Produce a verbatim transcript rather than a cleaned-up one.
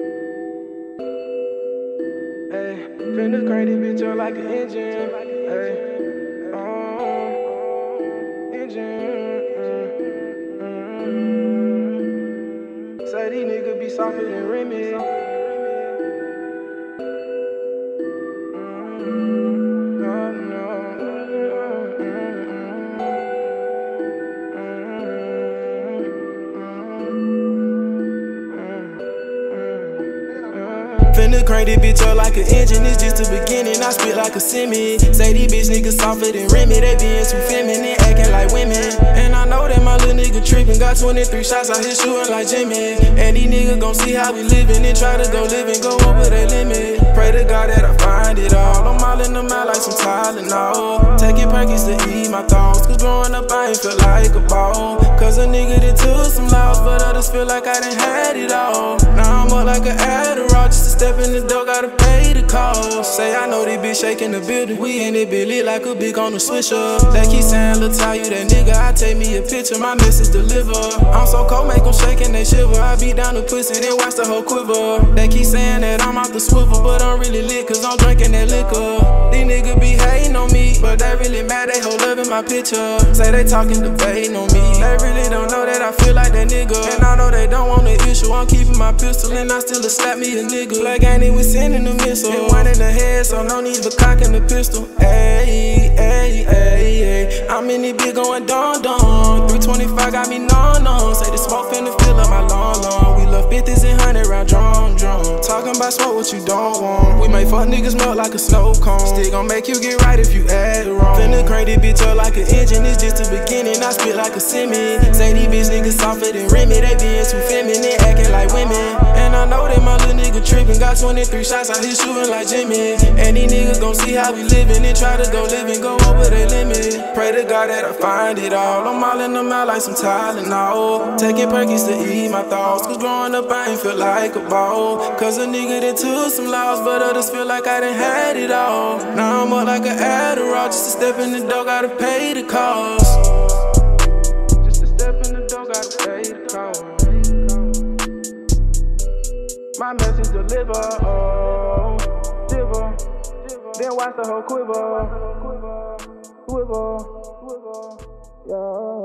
Hey, finna crank this bitch up like an engine. Hey, oh, engine. Mm, mm. Say these niggas be softer than Remy. Finna crank this bitch up like an engine, it's just the beginning, I spit like a semi. Say these bitch niggas softer than Remy, they being too feminine, acting like women. And I know that my little nigga trippin', got twenty-three shots out here shooting like Jimmy. And these niggas gon' see how we livin' and try to go live and go over their limit. Pray to God that I find it all, I'm all in the mouth like some Tylenol. Taking Perkins to ease my thoughts, cause growing up I ain't feel like a ball. Cause a nigga that took some loss, but others feel like I done had it all. Now I'm up like an Adderall, just to step in the door, gotta pay the cost. Say I know this bitch shaking the building, we in it Billy like a big on the switcher. They keep saying, look tell you that nigga, I take me a picture, my message deliver. I'm so cold, make them shake and they shiver. I beat down the pussy, then watch the whole quiver. They keep saying that I'm out the swivel, but I'm really lit cause I'm drinking that liquor. These niggas be hating on me, but they really mad, they hold up in my picture. Say they talking, debating on me, they really don't know that I feel like that nigga. And I know they don't want the issue, I'm keeping my pistol and I still slap me a nigga. Like ain't even sending the missile, and one in the head, so no need for cocking the pistol. Ayy, ayy, ayy, ayy, I'm in it big going don don. three twenty-five got me no no. Say the smoke finna fill up my lawn lawn. We love fifties and hundred round drum drum. Talking about smoke what you don't want. We make fuck niggas melt like a snow cone. Still gon' make you get right if you act wrong. Finna crank this bitch up like an engine, it's just the beginning, I spit like a semi. Say these bitch niggas softer than Remy, they being too feminine, acting like women. And I know that my little nigga trippin', got twenty-three shots out here shooting like Jimmy. And these niggas gon' see how we livin' and try to go live and go over their limit. Pray to God that I find it all, I'm all in the mouth like some Tylenol. Taking Perkins to ease my thoughts, cause growing up I ain't feel like a ball. Cause a nigga that took some loss, but others feel like I done had it all. Now I'm up like an Adderall, just to step in the door, gotta pay the cost. Just to step in the door, gotta pay the cost. My message deliver, oh, shiver. Then watch the whole quiver, quiver, yeah.